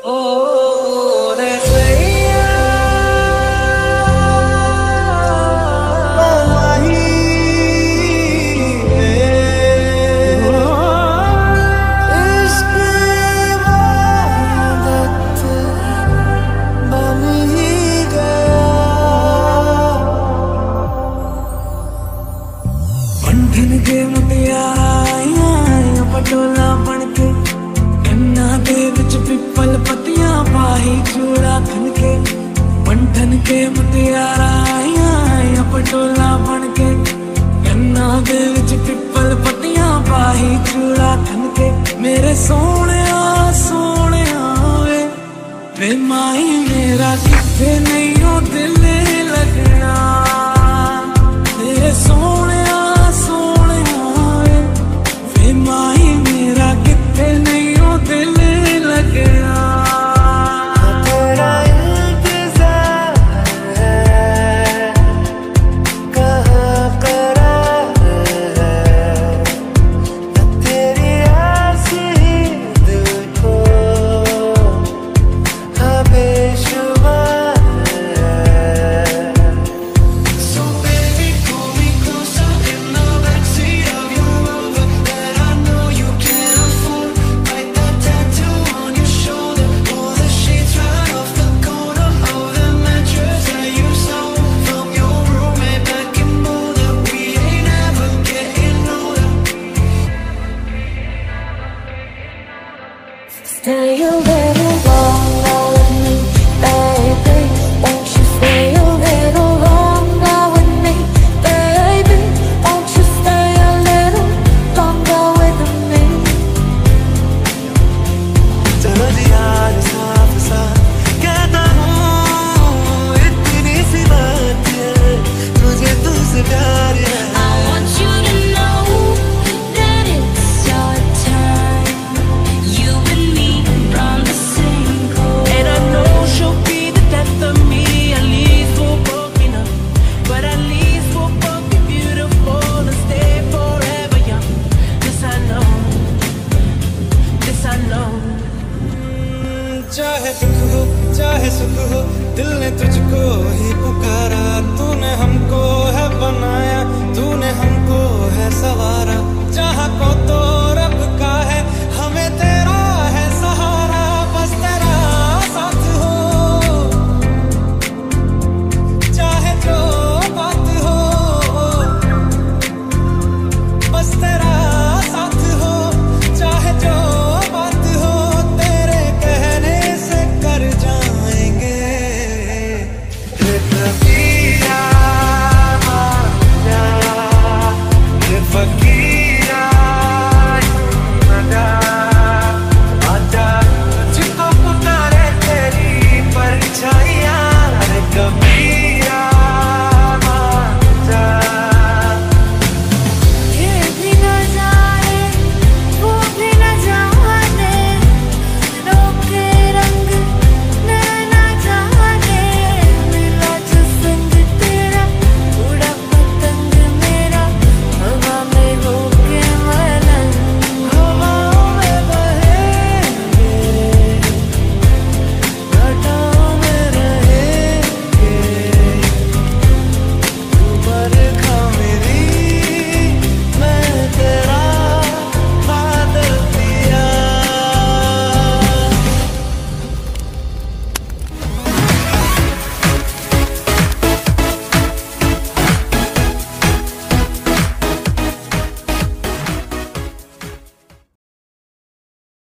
Oh, that's way बंधन के मुटियारा पटोला बनके कन्ना दे विच पिपल पतियां पाही चूड़ा खनके बंधन के मुटियारा पटोला बनके कन्ना दे विच पिपल पतियां पाही चूड़ा खनके मेरे सोने वे माही मेरा किथे नहीं हो दिल लगना मेरे सोने माही मेरा किथे नहीं हो दिल लगना तेरा इंतजार है कहाँ करार है तेरी आस ही दिल को हाँ बेशुमार है So baby pull me closer in the backseat of your Rover that I know you can't afford. Bite that tattoo on your shoulder. Pull the sheets right off the corner of the mattress that you stole from your roommate back in Boulder. We ain't ever getting older. Stay a little longer with me, baby. Won't you stay a little longer with me, baby? Won't you stay a little longer with me? चलो जी आज साफ साफ कहता हूँ इतनी सी बात है तुझे तुझसे प्यार है I want you to know that it's our time. You and me on the same coast. And I know she'll be the death of me. At least we'll both be numb, but at least we'll both be beautiful and stay forever young. This I know, this I know. चाहे दुख हो चाहे सुख हो दिल ने तुझको ही पुकारा तूने हमको है बनाया तूने हमको है सवारा जहाँ को तो